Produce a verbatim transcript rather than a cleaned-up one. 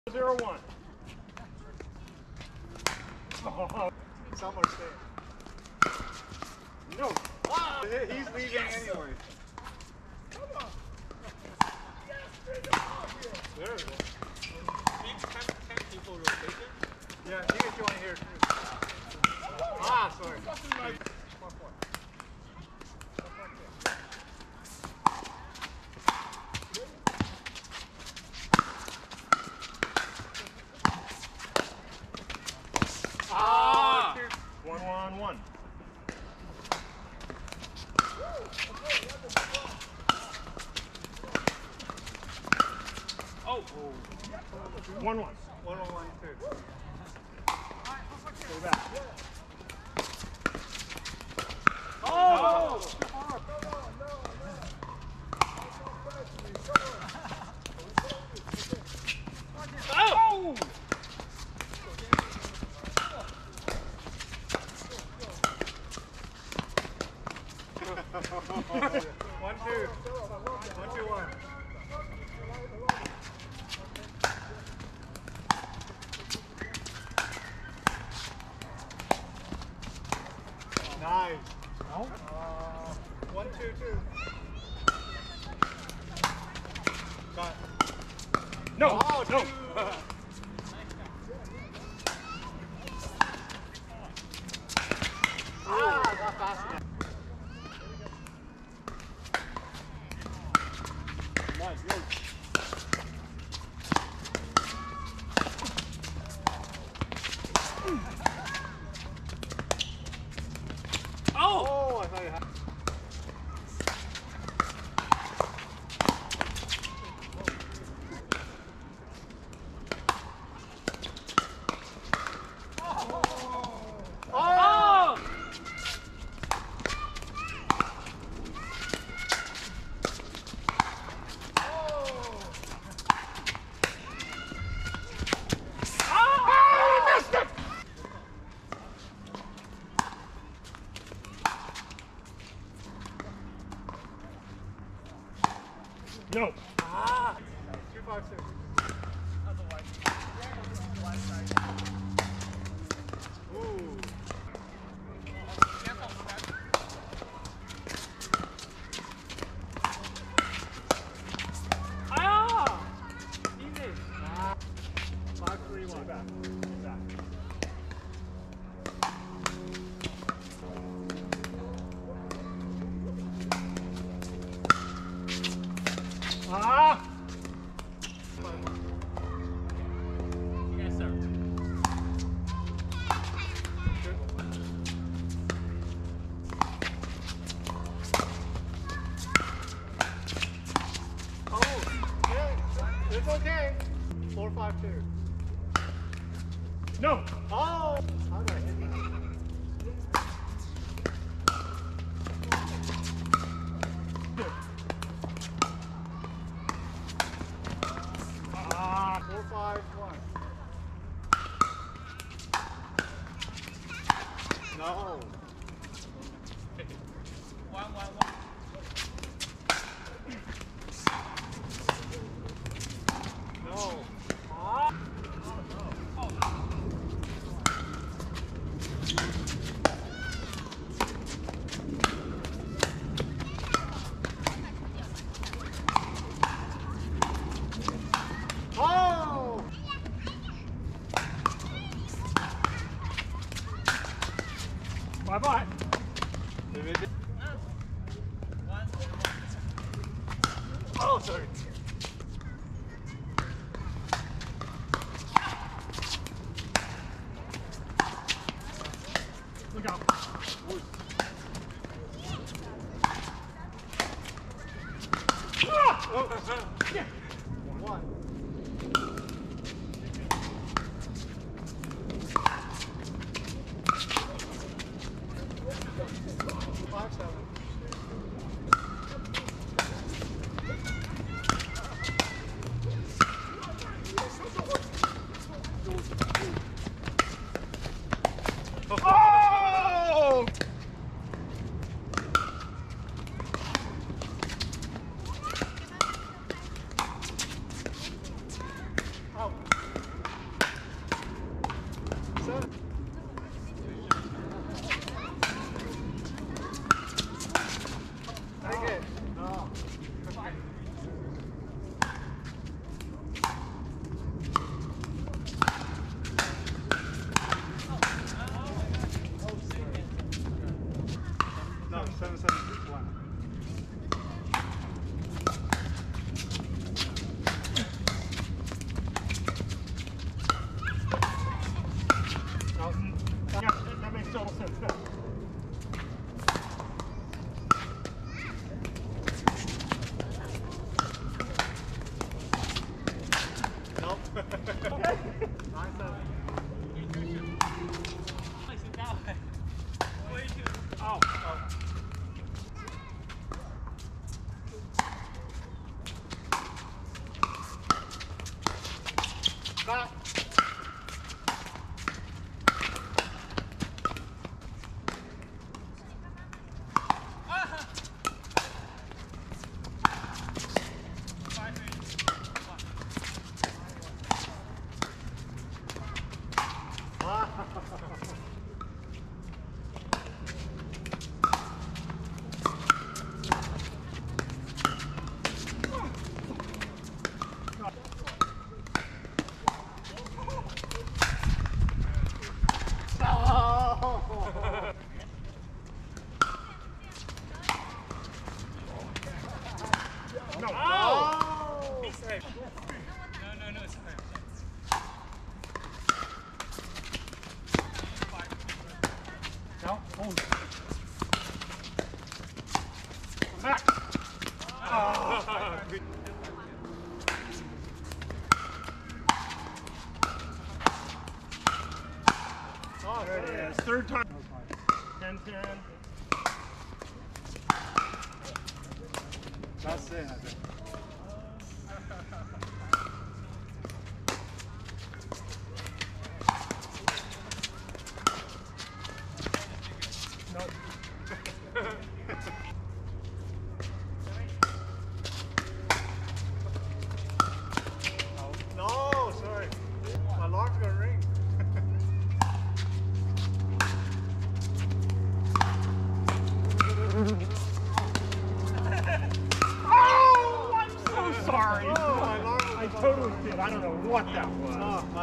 Zero one. Oh, someone's staying. No. Ah, he's leaving anyway. Come on. Yes, there we go. Ten, ten people rotation? Yeah, he can join here too. Ah, sorry. Ah! One, one, one. Oh! One, one. One, one, one, two. Go back. Oh! Oh! One, two. One, two, one. Nice. No? Uh, one, two, two. Got it. No! Oh, no! Ah, not fast enough. Nice, go. Oh! Oh, I thought you had. No. Ah. Two five six. Ooh. Ah! Easy. Ah. Five three one. Back. Back. Ah! You guys start. Oh, yeah, it's okay. Four five two. No. Oh. How did I hit that? Four, five, one. No. One, one, one. No. Ah. Oh, no. Oh. Seven. Take it. Oh. No, seven, seven, six, one. No, yeah, that makes total sense. No. Nope. Nine, seven. Oh. Oh. Got it. No. Oh! He's safe. No, no, no, sorry. No. Hold. Back. Oh. Good. Oh, there it is. Third time. ten ten. That's it, I think. Nope. No, sorry. My lock's gonna ring. Oh, I'm so sorry. Oh, my alarm was I totally did. I don't know what that was. Oh,